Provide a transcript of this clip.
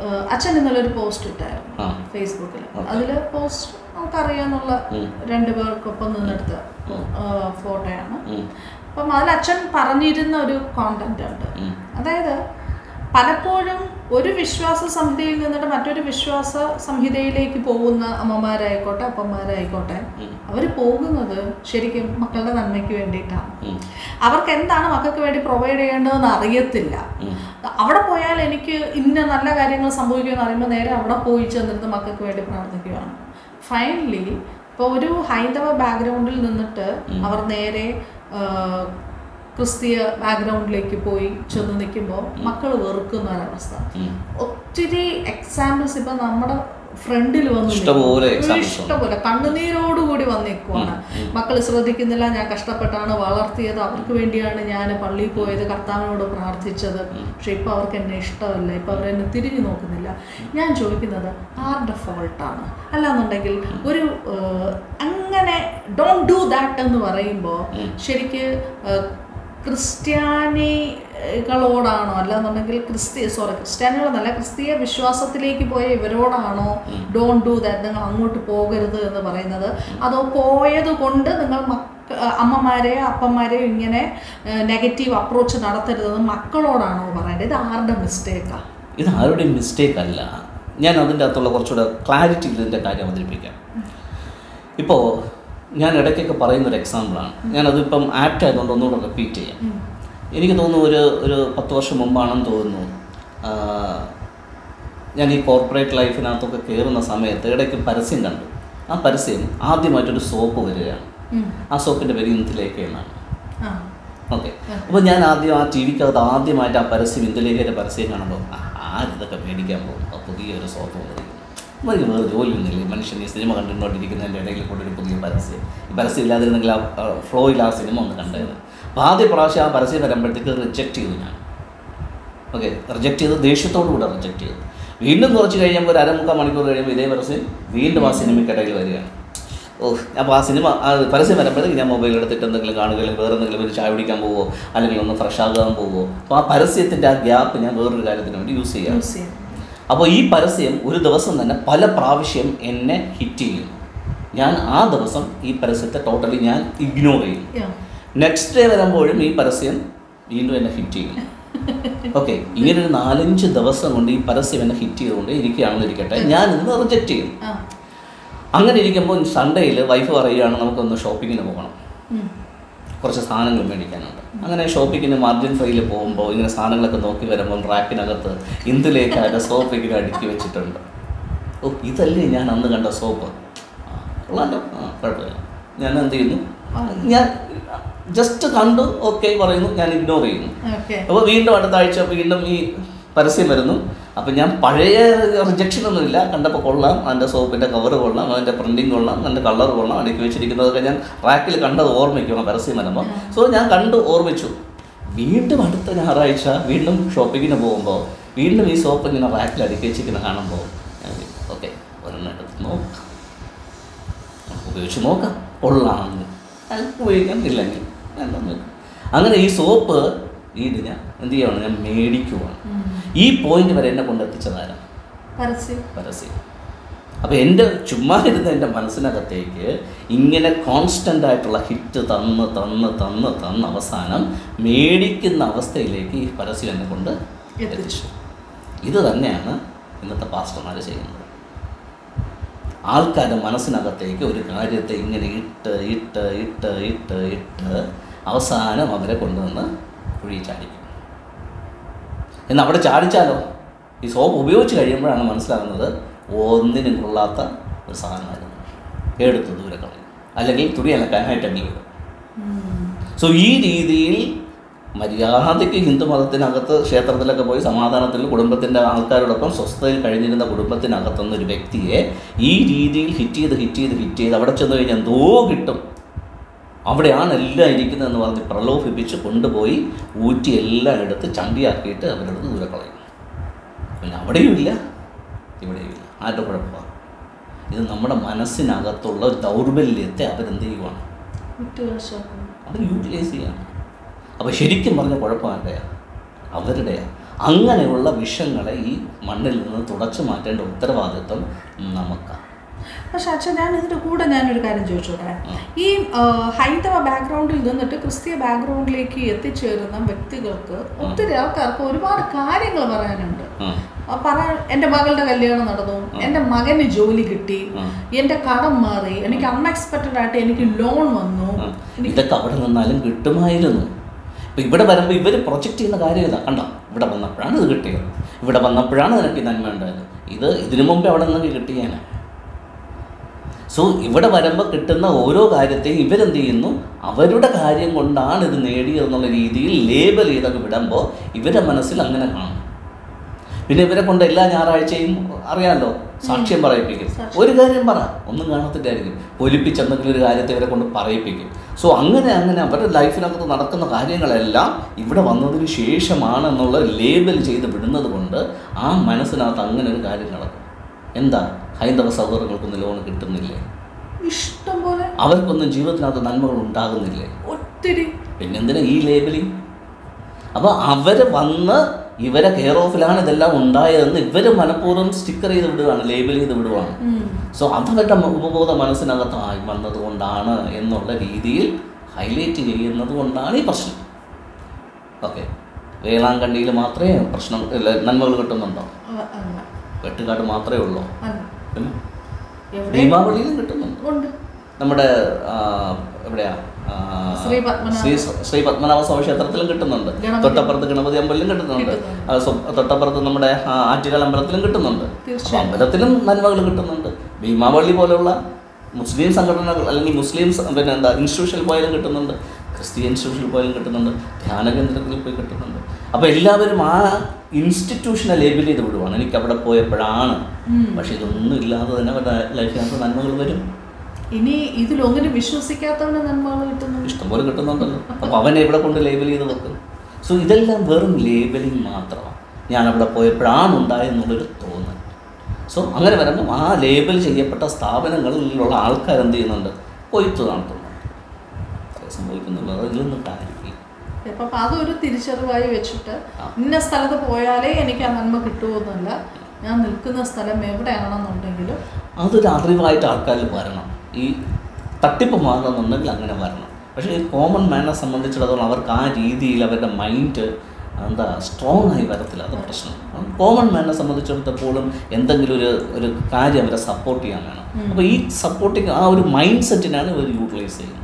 അച്ഛൻ ഇന്നലൊരു പോസ്റ്റ് ഇട്ടായിരുന്നു ഫേസ്ബുക്കിൽ. അതിൽ പോസ്റ്റ് നമുക്കറിയാന്നുള്ള 2 പേർക്കൊപ്പം നിന്നെടുത്ത ഫോട്ടോയാണ്. അപ്പം അതിൽ അച്ഛൻ പറഞ്ഞിരുന്ന ഒരു കോണ്ടന്റ് ഉണ്ട്. അതായത് പലപ്പോഴും ഒരു വിശ്വാസ സംഹിതയിൽ നിന്നിട്ട് മറ്റൊരു വിശ്വാസ സംഹിതയിലേക്ക് പോകുന്ന അമ്മമാരായിക്കോട്ടെ അപ്പന്മാരായിക്കോട്ടെ, അവർ പോകുന്നത് ശരിക്കും മക്കളുടെ നന്മയ്ക്ക് വേണ്ടിയിട്ടാണ്. അവർക്ക് എന്താണ് മക്കൾക്ക് വേണ്ടി പ്രൊവൈഡ് ചെയ്യേണ്ടതെന്ന് അറിയത്തില്ല. അവിടെ പോയാൽ എനിക്ക് ഇന്ന നല്ല കാര്യങ്ങൾ സംഭവിക്കുമെന്ന് അറിയുമ്പോൾ നേരെ അവിടെ പോയി ചെന്നിട്ട് മക്കൾക്ക് വേണ്ടി പ്രാർത്ഥിക്കുകയാണ്. ഫൈനലി ഇപ്പോൾ ഒരു ഹൈന്ദവ ബാക്ക്ഗ്രൗണ്ടിൽ നിന്നിട്ട് അവർ നേരെ ക്രിസ്തീയ ബാക്ക്ഗ്രൗണ്ടിലേക്ക് പോയി ചെന്ന് നിൽക്കുമ്പോൾ മക്കൾ വെറുക്കുന്ന ഒരവസ്ഥ. ഒത്തിരി എക്സാമ്പിൾസ് ഇപ്പം നമ്മുടെ ഫ്രണ്ടിൽ വന്നു ഇഷ്ടപോലെ കണ്ണുനീരോടുകൂടി വന്നിരിക്കുവാണ്. മക്കൾ ശ്രദ്ധിക്കുന്നില്ല, ഞാൻ കഷ്ടപ്പെട്ടാണ് വളർത്തിയത്, അവർക്ക് വേണ്ടിയാണ് ഞാൻ പള്ളിയിൽ പോയത്, കർത്താവിനോട് പ്രാർത്ഥിച്ചത്, പക്ഷെ ഇപ്പം അവർക്ക് എന്നെ ഇഷ്ടമല്ല, ഇപ്പം അവരെന്നെ തിരിഞ്ഞു നോക്കുന്നില്ല. ഞാൻ ചോദിക്കുന്നത് ആരുടെ ഫോൾട്ടാണ്? അല്ലാന്നുണ്ടെങ്കിൽ ഒരു അങ്ങനെ ഡോണ്ട് ഡു ദാറ്റ് എന്ന് പറയുമ്പോൾ ശരിക്ക് ക്രിസ്ത്യാനികളോടാണോ അല്ലാന്നുണ്ടെങ്കിൽ ക്രിസ്ത്യാനികളെന്നല്ല ക്രിസ്തീയ വിശ്വാസത്തിലേക്ക് പോയ ഇവരോടാണോ ഡോണ്ട് ഡു ദാറ്റ്, നിങ്ങൾ അങ്ങോട്ട് പോകരുത് എന്ന് പറയുന്നത്? അതോ പോയത് കൊണ്ട് നിങ്ങൾ അമ്മമാരെയോ അപ്പന്മാരെയോ ഇങ്ങനെ നെഗറ്റീവ് അപ്രോച്ച് നടത്തരുതെന്ന് മക്കളോടാണോ പറയേണ്ടത്? ഇത് ആരുടെ മിസ്റ്റേക്കാണ്? ഇത് ആരുടെയും മിസ്റ്റേക്ക് അല്ല. ഞാൻ അതിൻ്റെ അകത്തുള്ള കുറച്ചുകൂടെ ക്ലാരിറ്റി ഇതിൻ്റെ കാര്യം അവതരിപ്പിക്കാം. ഇപ്പോൾ ഞാൻ ഇടയ്ക്കൊക്കെ പറയുന്നൊരു എക്സാമ്പിളാണ്. ഞാനതിപ്പം ആപ്റ്റ് ആയതുകൊണ്ട് ഒന്നുകൂടെ റിപ്പീറ്റ് ചെയ്യാം. എനിക്ക് തോന്നുന്നു ഒരു 10 വർഷം മുമ്പാണെന്ന് തോന്നുന്നു, ഞാൻ ഈ കോർപ്പറേറ്റ് ലൈഫിനകത്തൊക്കെ കയറുന്ന സമയത്ത് ഇടയ്ക്ക് പരസ്യം കണ്ടു. ആ പരസ്യം ആദ്യമായിട്ടൊരു സോപ്പ് വരികയാണ്. ആ സോപ്പിൻ്റെ പേര് ഇന്ദുലേഖ എന്നാണ്. ഓക്കെ, അപ്പോൾ ഞാൻ ആദ്യം ആ ടി വിക്കകത്ത് ആദ്യമായിട്ട് ആ പരസ്യം ഇന്ദുലേഖയുടെ പരസ്യം കാണുമ്പോൾ ആരിതൊക്കെ മേടിക്കാൻ പോകും, ആ പുതിയൊരു സോപ്പ് വന്നിരിക്കുന്നു. എനിക്ക് വേറെ ജോലിയൊന്നുമില്ല, മനുഷ്യൻ ഈ സിനിമ കണ്ടുകൊണ്ടിരിക്കുന്നതിൻ്റെ ഇടയിൽ കൊണ്ടൊരു പുതിയ പരസ്യം. ഈ പരസ്യം ഇല്ലാതിരുന്നെങ്കിൽ ആ ഫ്ലോയിൽ ആ സിനിമ ഒന്ന് കണ്ടായിരുന്നു. അപ്പോൾ ആദ്യ പ്രാവശ്യം ആ പരസ്യം വരുമ്പോഴത്തേക്ക് റിജക്റ്റ് ചെയ്തു ഞാൻ. ഓക്കെ, റിജക്റ്റ് ചെയ്ത് ദേഷ്യത്തോടു കൂടെ റിജക്റ്റ് ചെയ്തു. വീണ്ടും കുറച്ച് കഴിയുമ്പോൾ ഒരു 3/4 മണിക്കൂർ കഴിയുമ്പോൾ ഇതേ പരസ്യം വീണ്ടും ആ സിനിമയ്ക്കിടയിൽ വരികയാണ്. അപ്പോൾ ആ സിനിമ ആ പരസ്യം വരുമ്പോഴത്തേക്ക് ഞാൻ മൊബൈൽ എടുത്തിട്ട് എന്തെങ്കിലും കാണുകയും വേറെ എന്തെങ്കിലും ഒരു ചായ കുടിക്കാൻ പോവോ അല്ലെങ്കിൽ ഒന്ന് ഫ്രഷ് ആകാൻ പോവോ. അപ്പോൾ ആ പരസ്യത്തിൻ്റെ ആ ഗ്യാപ്പ് ഞാൻ വേറൊരു കാര്യത്തിന് വേണ്ടി യൂസ് ചെയ്യാം. അപ്പോൾ ഈ പരസ്യം ഒരു ദിവസം തന്നെ പല പ്രാവശ്യം എന്നെ ഹിറ്റ് ചെയ്യും. ഞാൻ ആ ദിവസം ഈ പരസ്യത്തെ ടോട്ടലി ഞാൻ ഇഗ്നോർ ചെയ്യും. നെക്സ്റ്റ് ഡേ വരുമ്പോഴും ഈ പരസ്യം വീണ്ടും എന്നെ ഹിറ്റ് ചെയ്യും. ഓക്കെ, ഇങ്ങനെ ഒരു 4-5 ദിവസം കൊണ്ട് ഈ പരസ്യം എന്നെ ഹിറ്റ് ചെയ്തുകൊണ്ട് ഇരിക്കുകയാണെന്ന് ഇരിക്കട്ടെ, ഞാൻ ഇന്ന് റിജക്റ്റ് ചെയ്യും. അങ്ങനെ ഇരിക്കുമ്പോൾ സൺഡേയിൽ വൈഫ് പറയുകയാണ് നമുക്കൊന്ന് ഷോപ്പിങ്ങിന് പോകണം, കുറച്ച് സാധനങ്ങൾ മേടിക്കാനുണ്ട്. അങ്ങനെ ഷോപ്പിങ്ങിന് മാർജിൻ ഫ്രൈയിൽ പോകുമ്പോൾ ഇങ്ങനെ സാധനങ്ങളൊക്കെ നോക്കി വരുമ്പം റാക്കിനകത്ത് ഇന്ദുലേഖയുടെ സോപ്പ് ഇങ്ങനെ അടുക്കി വെച്ചിട്ടുണ്ട്. ഇതല്ലേ ഞാൻ അന്ന് കണ്ട സോപ്പ്, കൊള്ളാലോ, കുഴപ്പമില്ല. ഞാൻ എന്ത് ചെയ്യുന്നു, ഞാൻ ജസ്റ്റ് കണ്ടു, ഓക്കെ പറയുന്നു, ഞാൻ ഇഗ്നോർ ചെയ്യുന്നു. അപ്പോൾ വീണ്ടും അടുത്ത ആഴ്ച വീണ്ടും ഈ പരസ്യം വരുന്നു. അപ്പം ഞാൻ പഴയ റിജക്ഷനൊന്നുമില്ല, കണ്ടപ്പോൾ കൊള്ളാം, അതിൻ്റെ സോപ്പിൻ്റെ കവർ കൊള്ളാം, അതിൻ്റെ പ്രിൻറ്റിങ് കൊള്ളാം, അതിൻ്റെ കളർ കൊള്ളാം, അടുക്കി വെച്ചിരിക്കുന്നതൊക്കെ ഞാൻ റാക്കിൽ കണ്ടത് ഓർമ്മിക്കണം പരസ്യം വരുമ്പോൾ. സോ ഞാൻ കണ്ടു, ഓർമ്മിച്ചു. വീണ്ടും അടുത്ത ഞായറാഴ്ച വീണ്ടും ഷോപ്പിങ്ങിന് പോകുമ്പോൾ വീണ്ടും ഈ സോപ്പ് ഇങ്ങനെ റാക്കിൽ അടുക്കി വെച്ചിരിക്കുന്ന കാണുമ്പോൾ ഓക്കെ ഒരെണ്ണം എടുത്ത് നോക്കാം, ഉപയോഗിച്ച് നോക്കാം, കൊള്ളാമെന്ന് ഉപയോഗിക്കാൻ ഇല്ലെങ്കിൽ അങ്ങനെ ഈ സോപ്പ് ഇത് ഞാൻ എന്ത് ചെയ്യുകയാണ്, ഞാൻ മേടിക്കുവാണ്. ഈ പോയിന്റ് വരെ എന്നെ കൊണ്ടെത്തിച്ചതാരാ? പരസ്യം. അപ്പോൾ എൻ്റെ ചുമ്മാ ഇരുന്ന് എൻ്റെ മനസ്സിനകത്തേക്ക് ഇങ്ങനെ കോൺസ്റ്റൻ്റ് ആയിട്ടുള്ള ഹിറ്റ് തന്ന് അവസാനം മേടിക്കുന്ന അവസ്ഥയിലേക്ക് ഈ പരസ്യം എന്നെ കൊണ്ട് എത്തിച്ചു. ഇത് തന്നെയാണ് ഇന്നത്തെ പാസ്റ്റർമാർ ചെയ്യുന്നത്. ആൾക്കാരുടെ മനസ്സിനകത്തേക്ക് ഒരു കാര്യത്തെ ഇങ്ങനെ ഇട്ട് അവസാനം അവരെ കൊണ്ടുവന്ന് കുഴി ചാടിക്കും. എന്നാൽ അവിടെ ചാടിച്ചാലോ ഈ സോപ്പ് ഉപയോഗിച്ച് കഴിയുമ്പോഴാണ് മനസ്സിലാകുന്നത് ഒന്നിനും കൊള്ളാത്ത ഒരു സാധനമായിരുന്നു, എടുത്ത് ദൂരെ കളയും, അല്ലെങ്കിൽ തുണി അലക്കാനായിട്ട് എണ്ണി വിടും. സോ ഈ രീതിയിൽ മര്യാദയ്ക്ക് ഹിന്ദു മതത്തിനകത്ത് ക്ഷേത്രത്തിലൊക്കെ പോയി സമാധാനത്തിൽ കുടുംബത്തിൻ്റെ ആൾക്കാരോടൊപ്പം സ്വസ്ഥതയിൽ കഴിഞ്ഞിരുന്ന കുടുംബത്തിനകത്തുനിന്ന് ഒരു വ്യക്തിയെ ഈ രീതിയിൽ ഹിറ്റ് ചെയ്ത് അവിടെ ചെന്ന് കഴിഞ്ഞാൽ എന്തോ കിട്ടും, അവിടെയാണ് എല്ലാം ഇരിക്കുന്നതെന്ന് പറഞ്ഞ് പ്രലോഭിപ്പിച്ച് കൊണ്ടുപോയി ഊറ്റി എല്ലാം എടുത്ത് ചണ്ടിയാക്കിയിട്ട് അവരെടുത്ത് ദൂരെ കളയും. പിന്നെ അവിടെയും ഇല്ല ഇവിടെയും ഇല്ല. ആരുടെ കുഴപ്പമാണ്? ഇത് നമ്മുടെ മനസ്സിനകത്തുള്ള ഒരു ദൗർബല്യത്തെ അവരെന്ത് ചെയ്യുവാണ്, അവർ യൂട്ടിലൈസ് ചെയ്യാണ്. അപ്പോൾ ശരിക്കും പറഞ്ഞ കുഴപ്പം ആരുടെയാണ്? അവരുടെയാണ്. അങ്ങനെയുള്ള വിഷങ്ങളെ ഈ മണ്ണിൽ നിന്ന് തുടച്ചു മാറ്റേണ്ട ഉത്തരവാദിത്വം നമുക്കാണ്. പക്ഷെ അച്ഛൻ, ഞാൻ ഇതിൻ്റെ കൂടെ ഞാനൊരു കാര്യം ചോദിച്ചോട്ടെ. ഈ ഹൈന്ദവ ബാക്ക്ഗ്രൗണ്ടിൽ നിന്നിട്ട് ക്രിസ്തീയ ബാക്ക്ഗ്രൗണ്ടിലേക്ക് എത്തിച്ചേരുന്ന വ്യക്തികൾക്ക്, ഒത്തിരി ആൾക്കാർക്ക് ഒരുപാട് കാര്യങ്ങൾ പറയാനുണ്ട്. എൻ്റെ മകളുടെ കല്യാണം നടന്നു, എൻ്റെ മകന് ജോലി കിട്ടി, എൻ്റെ കടം മാറി, എനിക്ക് അൺഎക്സ്പെക്റ്റഡ് ആയിട്ട് എനിക്ക് ലോൺ വന്നു. ഇതൊക്കെ അവിടെ നിന്നാലും കിട്ടുമായിരുന്നു. ഇപ്പം ഇവിടെ വരുമ്പോൾ ഇവർ പ്രൊജക്റ്റ് ചെയ്യുന്ന കാര്യമില്ല. കണ്ടോ, ഇവിടെ വന്നപ്പോഴാണ് ഇത് കിട്ടിയത്, ഇവിടെ വന്നപ്പോഴാണ് നിനക്ക് നന്മ ഉണ്ടായത്, ഇതിനു മുമ്പേ അവിടെ നിന്നെങ്കിൽ കിട്ടിയേനെ. സോ ഇവിടെ വരുമ്പോൾ കിട്ടുന്ന ഓരോ കാര്യത്തെയും ഇവരെന്ത് ചെയ്യുന്നു, അവരുടെ കാര്യം കൊണ്ടാണ് ഇത് നേടിയതെന്നുള്ള രീതിയിൽ ലേബൽ ചെയ്തൊക്കെ വിടുമ്പോൾ ഇവരുടെ മനസ്സിൽ അങ്ങനെ കാണും. പിന്നെ ഇവരെ കൊണ്ട് എല്ലാ ഞായറാഴ്ചയും അറിയാമല്ലോ സാക്ഷ്യം പറയിപ്പിക്കും. ഒരു കാര്യം പറ, ഒന്നും കാണത്തില്ലായിരിക്കും, പൊലിപ്പിച്ചെന്തെങ്കിലും ഒരു കാര്യത്തെ ഇവരെ കൊണ്ട് പറയിപ്പിക്കും. സോ അങ്ങനെ അവരുടെ ലൈഫിനകത്ത് നടക്കുന്ന കാര്യങ്ങളെല്ലാം ഇവിടെ വന്നതിന് ശേഷമാണെന്നുള്ള ലേബൽ ചെയ്ത് വിടുന്നത് കൊണ്ട് ആ മനസ്സിനകത്ത് അങ്ങനെ ഒരു കാര്യം നടക്കും. എന്താ, ഹൈന്ദവ സഹോദരങ്ങൾക്കൊന്നും ലോൺ കിട്ടുന്നില്ലേ? ഇഷ്ടംപോലെ. അവർക്കൊന്നും ജീവിതത്തിനകത്ത് നന്മകൾ ഉണ്ടാകുന്നില്ലേ? ഒത്തിരി. പിന്നെന്തിനാ ഈ ലേബലിങ്? അപ്പോൾ അവർ വന്ന് ഇവരെ കെയർ ഓഫിലാണ് ഇതെല്ലാം ഉണ്ടായതെന്ന് ഇവർ മനഃപൂർവ്വം സ്റ്റിക്കർ ചെയ്ത് വിടുകയാണ്, ലേബൽ ചെയ്ത് വിടുകയാണ്. സോ അതവരുടെ ഉപബോധ മനസ്സിനകത്ത് വന്നത് കൊണ്ടാണ് എന്നുള്ള രീതിയിൽ ഹൈലൈറ്റ് ചെയ്യുന്നത് കൊണ്ടാണ് ഈ പ്രശ്നം. ഓക്കെ, വേളാങ്കണ്ണിയിൽ മാത്രമേ പ്രശ്നം നന്മകൾ കിട്ടുന്നുണ്ടോ? വെട്ടുകാട് മാത്രമേ ഉള്ളൂ? പിന്നെ ദീപാവലിയിലും കിട്ടുന്നുണ്ട്. നമ്മുടെ എവിടെയാ, ശ്രീ പത്മനാഭ സ്വാമി ക്ഷേത്രത്തിലും കിട്ടുന്നുണ്ട്, തൊട്ടപ്പുറത്ത് ഗണപതി അമ്പലത്തിലും കിട്ടുന്നുണ്ട്, തൊട്ടപ്പുറത്ത് നമ്മുടെ ആറ്റുകാൽ അമ്പലത്തിലും കിട്ടുന്നുണ്ട്. അമ്പലത്തിലും നന്മകൾ കിട്ടുന്നുണ്ട്. ഭീമാവള്ളി പോലുള്ള മുസ്ലിം സംഘടനകൾ അല്ലെങ്കിൽ മുസ്ലിം ഇൻസ്റ്റിറ്റ്യൂഷനിൽ പോയാലും കിട്ടുന്നുണ്ട്, ക്രിസ്ത്യൻ ഇൻസ്റ്റിറ്റ്യൂഷനിൽ പോയാലും കിട്ടുന്നുണ്ട്, ധ്യാന കേന്ദ്രങ്ങളിൽ പോയി കിട്ടുന്നുണ്ട്. അപ്പോൾ എല്ലാവരും ആ ഇൻസ്റ്റിറ്റ്യൂഷനെ ലേബൽ ചെയ്ത് വിടുവാണ്, എനിക്ക് അവിടെ പോയപ്പോഴാണ്. പക്ഷെ ഇതൊന്നും ഇല്ലാതെ തന്നെ അവരുടെ ലൈഫിനകത്ത് നന്മകൾ വരും. ഇനി ഇതിലൊന്നിനും വിശ്വസിക്കാത്തവന് നന്മകൾ കിട്ടുന്നു, ഇഷ്ടംപോലെ കിട്ടുന്നുണ്ടല്ലോ. അപ്പോൾ അവനെ ഇവിടെ കൊണ്ട് ലേബൽ ചെയ്ത് വെക്കും. സോ ഇതെല്ലാം വെറും ലേബലിങ് മാത്രമാണ്. ഞാൻ അവിടെ പോയപ്പോഴാണ് ഉണ്ടായെന്നുള്ളൊരു തോന്നൽ. സോ അങ്ങനെ വരുമ്പോൾ ആ ലേബൽ ചെയ്യപ്പെട്ട സ്ഥാപനങ്ങളിലുള്ള ആൾക്കാരെന്ത് ചെയ്യുന്നുണ്ട്, കൊയ്ത്ത് നടത്തുന്നുണ്ട്. സംഭവിക്കുന്നുള്ളത് അതിലൊന്നും കാര്യമില്ല. അപ്പം അതൊരു തിരിച്ചറിവായി വെച്ചിട്ട് ഇന്ന സ്ഥലത്ത് പോയാലേ എനിക്ക് ആ നന്മ കിട്ടുമെന്നല്ല, ഞാൻ നിൽക്കുന്ന സ്ഥലം എവിടെയാണെന്നുണ്ടെങ്കിലും അതൊരു അറിവായിട്ട് ആൾക്കാരിൽ വരണം. ഈ തട്ടിപ്പ് മാറണമെന്നുണ്ടെങ്കിൽ അങ്ങനെ വരണം. പക്ഷേ ഈ കോമൺ മാനെ സംബന്ധിച്ചിടത്തോളം അവർക്ക് ആ രീതിയിൽ അവരുടെ മൈൻഡ് സ്ട്രോങ് ആയി വരത്തില്ല. അത് പ്രശ്നം. കോമൺ മാനെ സംബന്ധിച്ചിടത്തോളം എന്തെങ്കിലും ഒരു കാര്യം അവരെ സപ്പോർട്ട് ചെയ്യാൻ വേണം. അപ്പോൾ ഈ സപ്പോർട്ടിങ് ആ ഒരു മൈൻഡ് സെറ്റിനാണ് ഇവർ യൂട്ടിലൈസ് ചെയ്യുന്നത്.